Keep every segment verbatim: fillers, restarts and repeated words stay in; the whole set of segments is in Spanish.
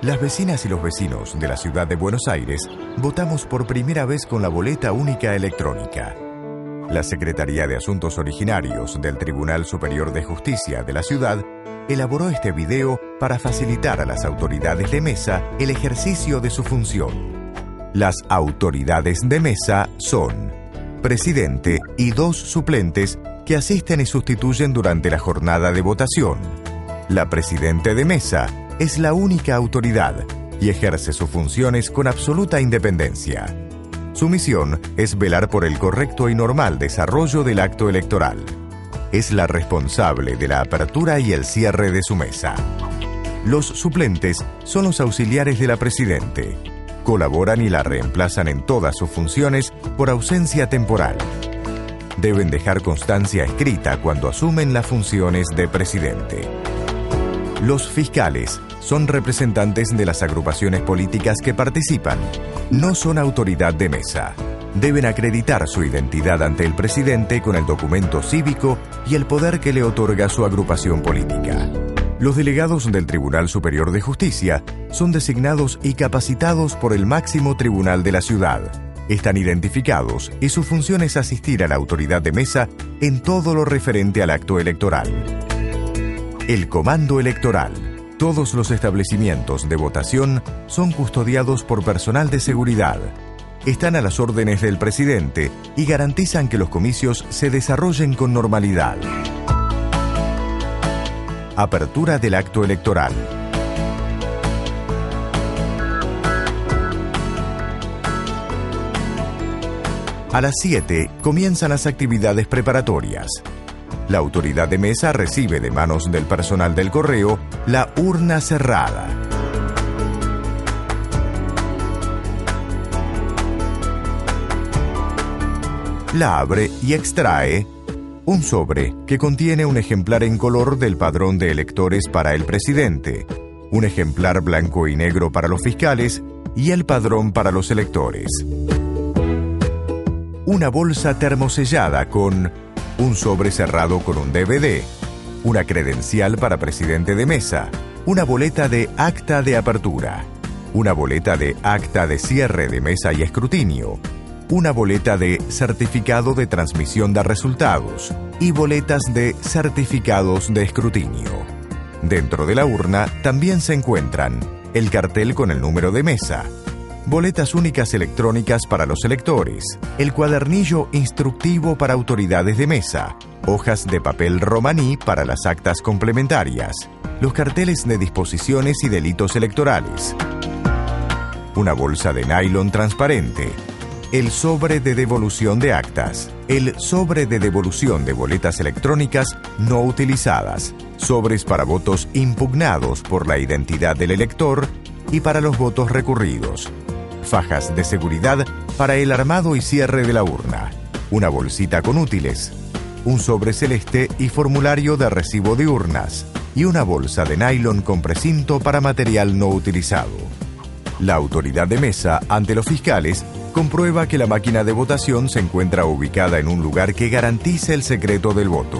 Las vecinas y los vecinos de la ciudad de Buenos Aires votamos por primera vez con la boleta única electrónica. La Secretaría de Asuntos Originarios del Tribunal Superior de Justicia de la ciudad elaboró este video para facilitar a las autoridades de mesa el ejercicio de su función. Las autoridades de mesa son presidente y dos suplentes que asisten y sustituyen durante la jornada de votación. La presidente de mesa es la única autoridad y ejerce sus funciones con absoluta independencia. Su misión es velar por el correcto y normal desarrollo del acto electoral. Es la responsable de la apertura y el cierre de su mesa. Los suplentes son los auxiliares de la presidente. Colaboran y la reemplazan en todas sus funciones por ausencia temporal. Deben dejar constancia escrita cuando asumen las funciones de presidente. Los fiscales son representantes de las agrupaciones políticas que participan. No son autoridad de mesa. Deben acreditar su identidad ante el presidente con el documento cívico y el poder que le otorga su agrupación política. Los delegados del Tribunal Superior de Justicia son designados y capacitados por el máximo tribunal de la ciudad. Están identificados y su función es asistir a la autoridad de mesa en todo lo referente al acto electoral. El Comando Electoral. Todos los establecimientos de votación son custodiados por personal de seguridad. Están a las órdenes del presidente y garantizan que los comicios se desarrollen con normalidad. Apertura del acto electoral. A las siete comienzan las actividades preparatorias. La autoridad de mesa recibe de manos del personal del correo la urna cerrada. La abre y extrae un sobre que contiene un ejemplar en color del padrón de electores para el presidente, un ejemplar blanco y negro para los fiscales y el padrón para los electores. Una bolsa termosellada con un sobre cerrado con un D V D, una credencial para presidente de mesa, una boleta de acta de apertura, una boleta de acta de cierre de mesa y escrutinio, una boleta de certificado de transmisión de resultados y boletas de certificados de escrutinio. Dentro de la urna también se encuentran el cartel con el número de mesa, boletas únicas electrónicas para los electores, el cuadernillo instructivo para autoridades de mesa, hojas de papel romaní para las actas complementarias, los carteles de disposiciones y delitos electorales, una bolsa de nylon transparente, el sobre de devolución de actas, el sobre de devolución de boletas electrónicas no utilizadas, sobres para votos impugnados por la identidad del elector y para los votos recurridos, fajas de seguridad para el armado y cierre de la urna, una bolsita con útiles, un sobre celeste y formulario de recibo de urnas y una bolsa de nylon con precinto para material no utilizado. La autoridad de mesa, ante los fiscales, comprueba que la máquina de votación se encuentra ubicada en un lugar que garantice el secreto del voto.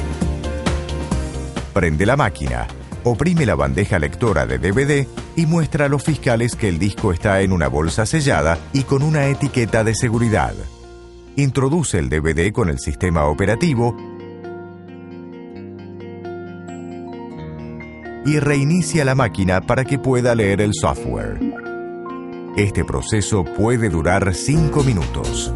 Prende la máquina, oprime la bandeja lectora de D V D y muestra a los fiscales que el disco está en una bolsa sellada y con una etiqueta de seguridad. Introduce el D V D con el sistema operativo y reinicia la máquina para que pueda leer el software. Este proceso puede durar cinco minutos.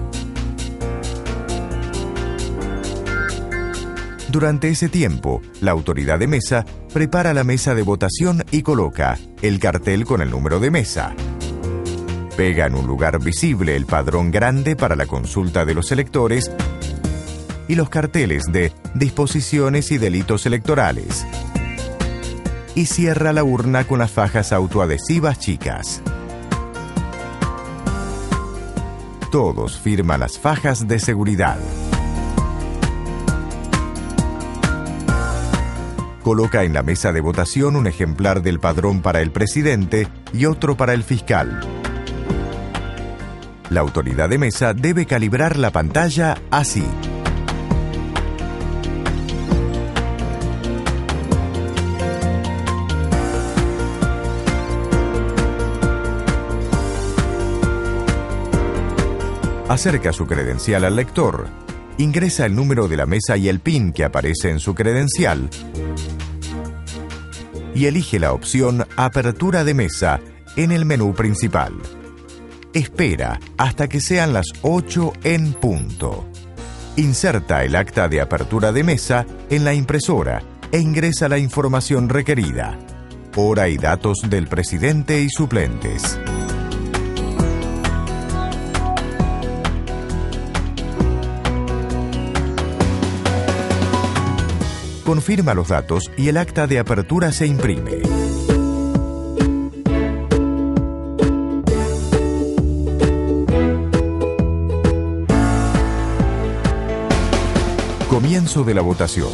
Durante ese tiempo, la autoridad de mesa prepara la mesa de votación y coloca el cartel con el número de mesa. Pega en un lugar visible el padrón grande para la consulta de los electores y los carteles de disposiciones y delitos electorales. Y cierra la urna con las fajas autoadhesivas chicas. Todos firman las fajas de seguridad. Coloca en la mesa de votación un ejemplar del padrón para el presidente y otro para el fiscal. La autoridad de mesa debe calibrar la pantalla así. Acerca su credencial al lector, ingresa el número de la mesa y el PIN que aparece en su credencial y elige la opción Apertura de mesa en el menú principal. Espera hasta que sean las ocho en punto. Inserta el acta de apertura de mesa en la impresora e ingresa la información requerida: hora y datos del presidente y suplentes. Confirma los datos y el acta de apertura se imprime. Comienzo de la votación.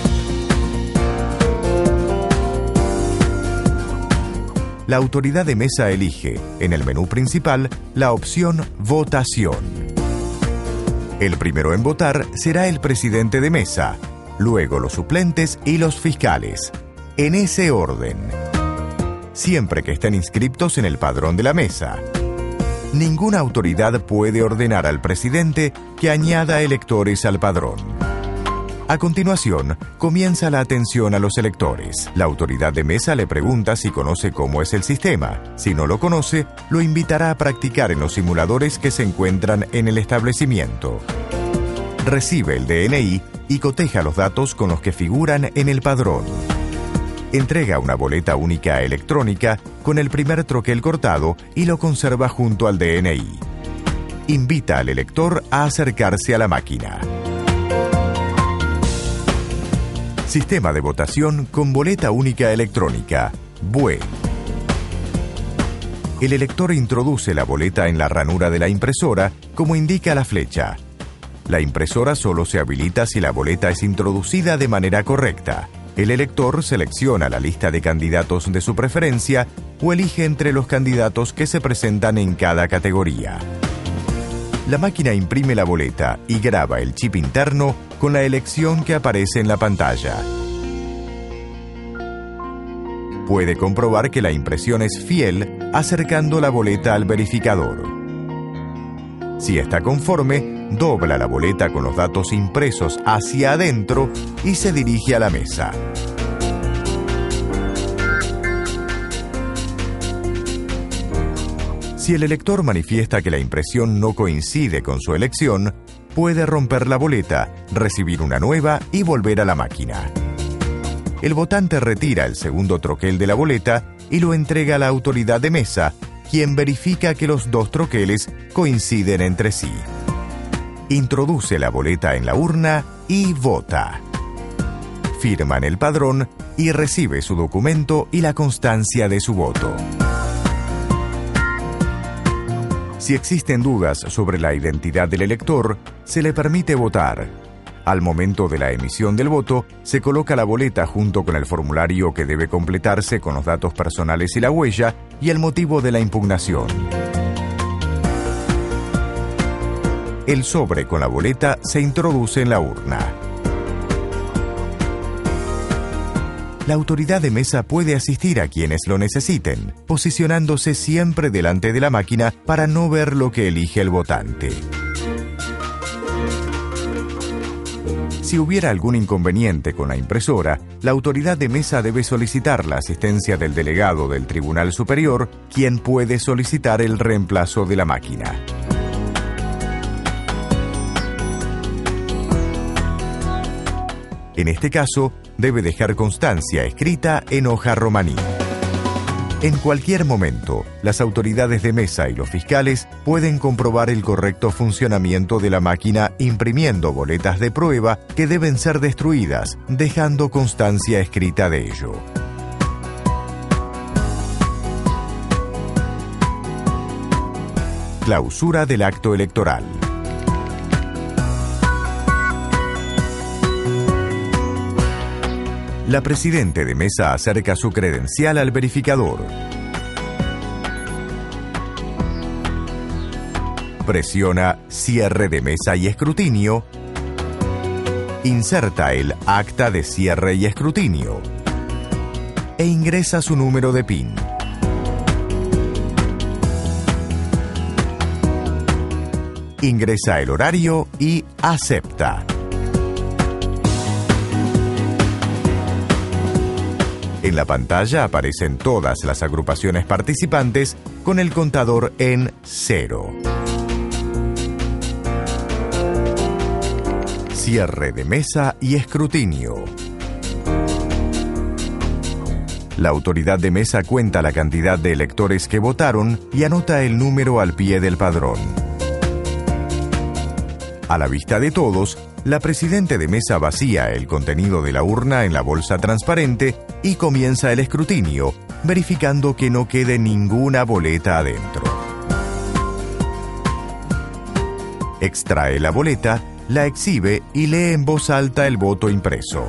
La autoridad de mesa elige, en el menú principal, la opción Votación. El primero en votar será el presidente de mesa, luego los suplentes y los fiscales, en ese orden, siempre que estén inscriptos en el padrón de la mesa. Ninguna autoridad puede ordenar al presidente que añada electores al padrón. A continuación, comienza la atención a los electores. La autoridad de mesa le pregunta si conoce cómo es el sistema. Si no lo conoce, lo invitará a practicar en los simuladores que se encuentran en el establecimiento. Recibe el D N I y coteja los datos con los que figuran en el padrón. Entrega una boleta única electrónica con el primer troquel cortado y lo conserva junto al D N I. Invita al elector a acercarse a la máquina. Sistema de votación con boleta única electrónica, B U E. El elector introduce la boleta en la ranura de la impresora, como indica la flecha. La impresora solo se habilita si la boleta es introducida de manera correcta. El elector selecciona la lista de candidatos de su preferencia o elige entre los candidatos que se presentan en cada categoría. La máquina imprime la boleta y graba el chip interno con la elección que aparece en la pantalla. Puede comprobar que la impresión es fiel acercando la boleta al verificador. Si está conforme, dobla la boleta con los datos impresos hacia adentro y se dirige a la mesa. Si el elector manifiesta que la impresión no coincide con su elección, puede romper la boleta, recibir una nueva y volver a la máquina. El votante retira el segundo troquel de la boleta y lo entrega a la autoridad de mesa, quien verifica que los dos troqueles coinciden entre sí. Introduce la boleta en la urna y vota. Firma en el padrón y recibe su documento y la constancia de su voto. Si existen dudas sobre la identidad del elector, se le permite votar. Al momento de la emisión del voto, se coloca la boleta junto con el formulario que debe completarse con los datos personales y la huella y el motivo de la impugnación. El sobre con la boleta se introduce en la urna. La autoridad de mesa puede asistir a quienes lo necesiten, posicionándose siempre delante de la máquina para no ver lo que elige el votante. Si hubiera algún inconveniente con la impresora, la autoridad de mesa debe solicitar la asistencia del delegado del Tribunal Superior, quien puede solicitar el reemplazo de la máquina. En este caso, debe dejar constancia escrita en hoja romaní. En cualquier momento, las autoridades de mesa y los fiscales pueden comprobar el correcto funcionamiento de la máquina imprimiendo boletas de prueba que deben ser destruidas, dejando constancia escrita de ello. Clausura del acto electoral. La presidente de mesa acerca su credencial al verificador. Presiona Cierre de mesa y escrutinio. Inserta el acta de cierre y escrutinio. E ingresa su número de PIN. ingresa el horario y acepta. En la pantalla aparecen todas las agrupaciones participantes con el contador en cero. Cierre de mesa y escrutinio. La autoridad de mesa cuenta la cantidad de electores que votaron y anota el número al pie del padrón. A la vista de todos, la presidente de mesa vacía el contenido de la urna en la bolsa transparente y comienza el escrutinio, verificando que no quede ninguna boleta adentro. Extrae la boleta, la exhibe y lee en voz alta el voto impreso.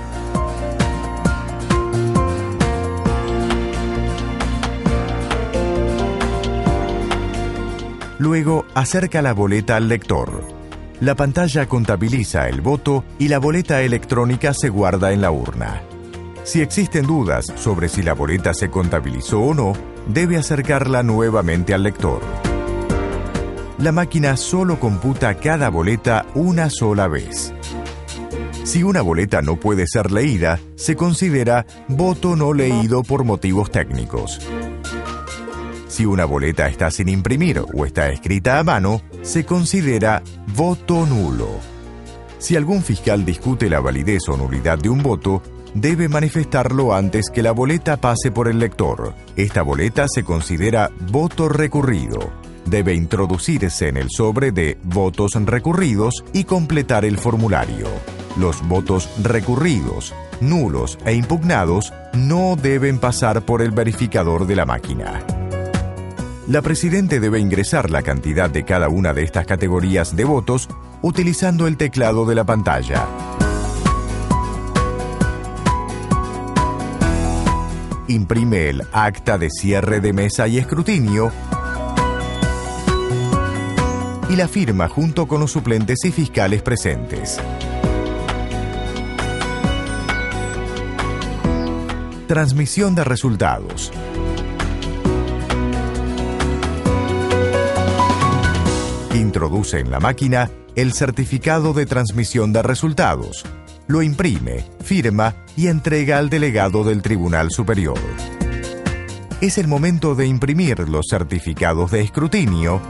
Luego acerca la boleta al lector. La pantalla contabiliza el voto y la boleta electrónica se guarda en la urna. Si existen dudas sobre si la boleta se contabilizó o no, debe acercarla nuevamente al lector. La máquina solo computa cada boleta una sola vez. Si una boleta no puede ser leída, se considera voto no leído por motivos técnicos. Si una boleta está sin imprimir o está escrita a mano, se considera voto nulo. Si algún fiscal discute la validez o nulidad de un voto, debe manifestarlo antes que la boleta pase por el lector. Esta boleta se considera voto recurrido. Debe introducirse en el sobre de votos recurridos y completar el formulario. Los votos recurridos, nulos e impugnados no deben pasar por el verificador de la máquina. La presidente debe ingresar la cantidad de cada una de estas categorías de votos utilizando el teclado de la pantalla. Imprime el acta de cierre de mesa y escrutinio y la firma junto con los suplentes y fiscales presentes. Transmisión de resultados. Introduce en la máquina el certificado de transmisión de resultados, lo imprime, firma y entrega al delegado del Tribunal Superior. Es el momento de imprimir los certificados de escrutinio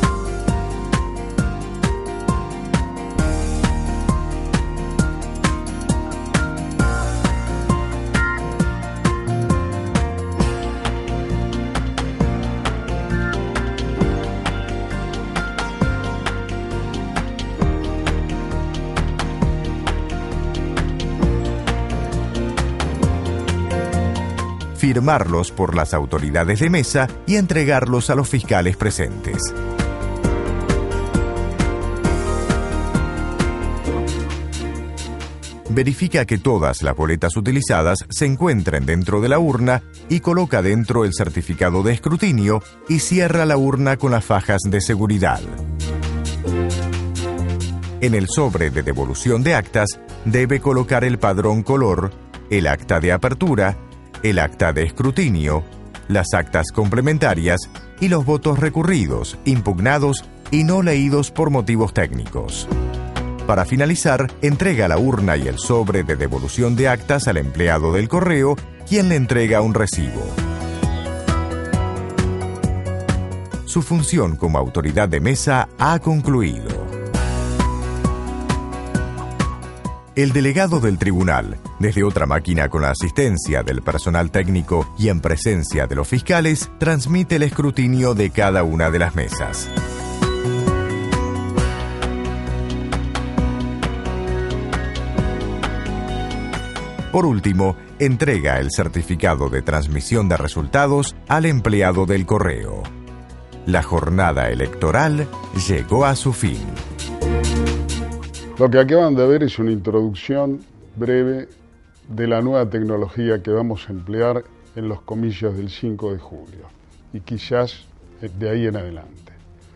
firmarlos por las autoridades de mesa y entregarlos a los fiscales presentes. Verifica que todas las boletas utilizadas se encuentren dentro de la urna y coloca dentro el certificado de escrutinio y cierra la urna con las fajas de seguridad. En el sobre de devolución de actas debe colocar el padrón color, el acta de apertura, el acta de escrutinio, las actas complementarias y los votos recurridos, impugnados y no leídos por motivos técnicos. Para finalizar, entrega la urna y el sobre de devolución de actas al empleado del correo, quien le entrega un recibo. Su función como autoridad de mesa ha concluido. El delegado del tribunal, desde otra máquina con la asistencia del personal técnico y en presencia de los fiscales, transmite el escrutinio de cada una de las mesas. Por último, entrega el certificado de transmisión de resultados al empleado del correo. La jornada electoral llegó a su fin. Lo que acaban de ver es una introducción breve de la nueva tecnología que vamos a emplear en los comicios del cinco de julio y quizás de ahí en adelante.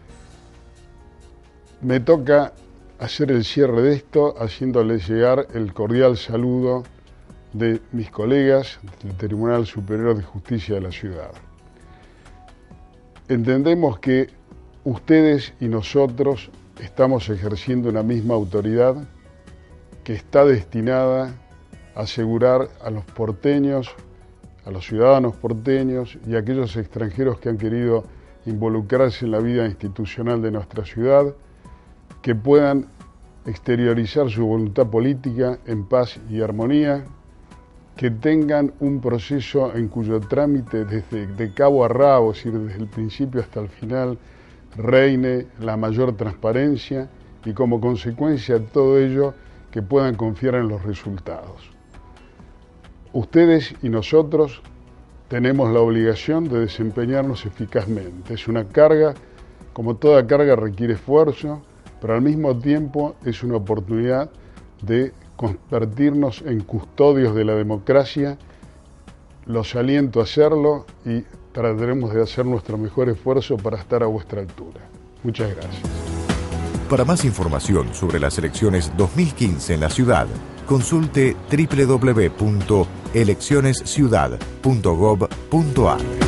Me toca hacer el cierre de esto haciéndoles llegar el cordial saludo de mis colegas del Tribunal Superior de Justicia de la Ciudad. Entendemos que ustedes y nosotros estamos ejerciendo una misma autoridad que está destinada a asegurar a los porteños, a los ciudadanos porteños y a aquellos extranjeros que han querido involucrarse en la vida institucional de nuestra ciudad, que puedan exteriorizar su voluntad política en paz y armonía, que tengan un proceso en cuyo trámite desde de cabo a rabo, es decir, desde el principio hasta el final, reine la mayor transparencia y como consecuencia de todo ello que puedan confiar en los resultados. Ustedes y nosotros tenemos la obligación de desempeñarnos eficazmente. Es una carga, como toda carga requiere esfuerzo, pero al mismo tiempo es una oportunidad de convertirnos en custodios de la democracia. Los aliento a hacerlo y trataremos de hacer nuestro mejor esfuerzo para estar a vuestra altura. Muchas gracias. Para más información sobre las elecciones dos mil quince en la ciudad, consulte doble u doble u doble u punto elecciones ciudad punto gob punto ar.